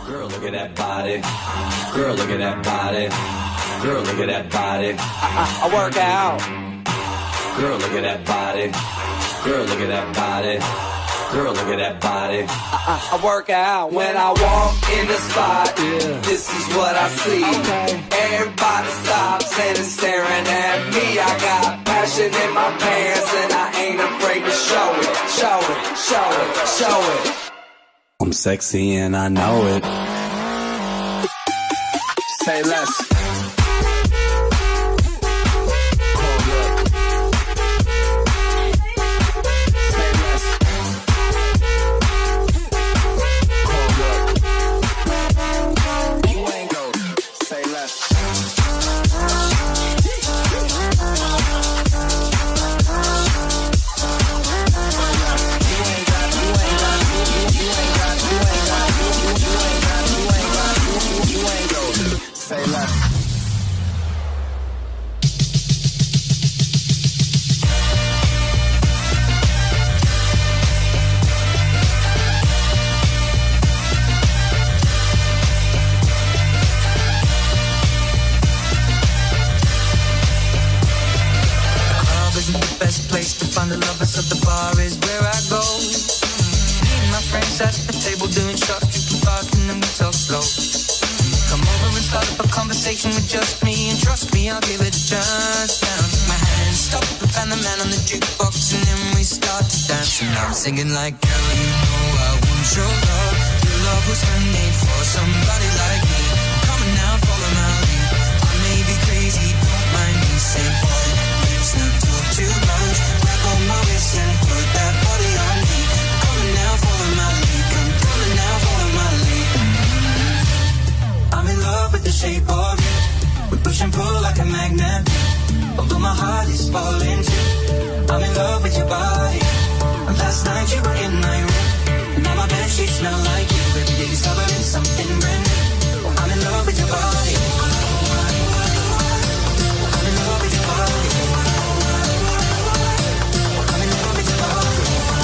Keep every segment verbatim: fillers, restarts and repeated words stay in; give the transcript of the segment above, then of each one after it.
Girl, look at that body. Girl, look at that body. Girl, look at that body. I, I, I work out. Girl, look at that body. Girl, look at that body. Girl, look at that body. I, I, I work out. When I walk in the spot, yeah. This is what I see. Okay. Everybody stops and is staring at me. I got passion in my pants and I ain't afraid to show it. Show it, show it, show it. I'm sexy and I know it. Say less. Best place to find the lovers of the bar is where I go. Me and my friends at the table doing shots, drinking fast and then we talk slow. Come over and start up a conversation with just me, and trust me, I'll give it a chance. Now take my hand, stop and find the man on the jukebox, and then we start to dance. And I'm singing like, girl, you know I want your love. Your love was handmade for somebody like me. Come on now, follow my lead. I may be crazy, don't mind me. Say, boy, let's not talk too much. Grab on my wrist and put that body on me. Come on now, follow my lead. Come, come on now, follow my lead. Mm-hmm. I'm in love with the shape of you. We push and pull like a magnet. Although my heart is falling too. I'm in love with your body. Last night you were in my room. Now my bed sheets smell like you. Every day discovering something brand new. I'm in love with your body. I'm in love with your body. I'm in love with your body.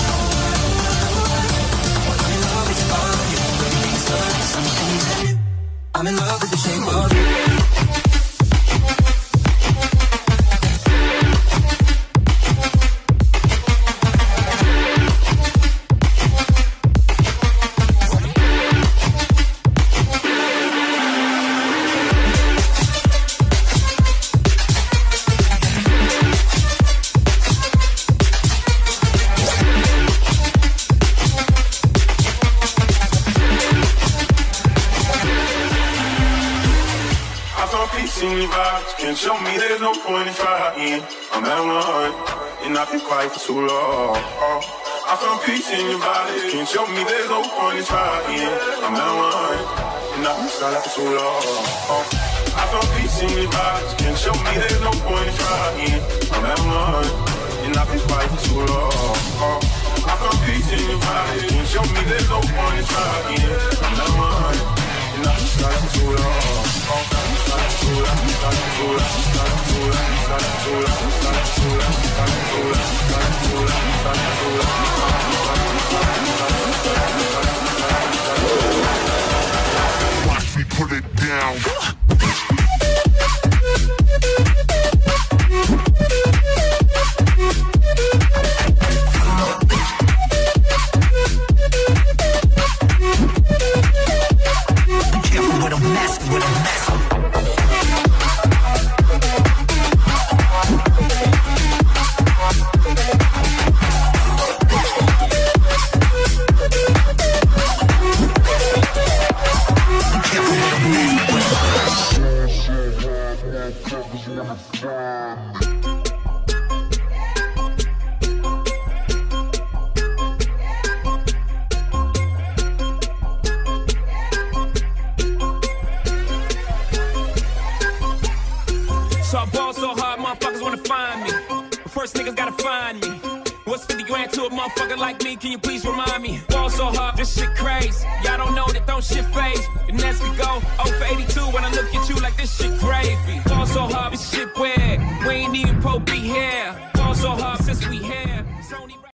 I'm in love with your body. Every day discovering something brand new. I'm in love with the shape of you. Can't show me there's no point in trying. I'm at one, and I've been quiet for too long. I found peace in your body. Can't show me there's no point in trying. I'm at one, and I've been silent for too long. I found peace in your body. Can't show me there's no point in trying. I'm at one, and I've been quiet for too long. I found peace in your body. Can't show me there's no point in trying. I'm at one, and I've been silent for too long. Watch me put it down. So I ball so hard, motherfuckers wanna find me. But first niggas gotta find me. What's fifty grand to a motherfucker like me? Can you please remind me? Ball so hard, this shit crazy. Y'all don't know that don't shit phase. And as we go, oh for eighty-two when I look at you like this shit gravy. Ball so hard, this shit weird. We ain't even Pope be here. Ball so hard since we here.